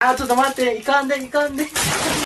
ちょっと待って、いかんで。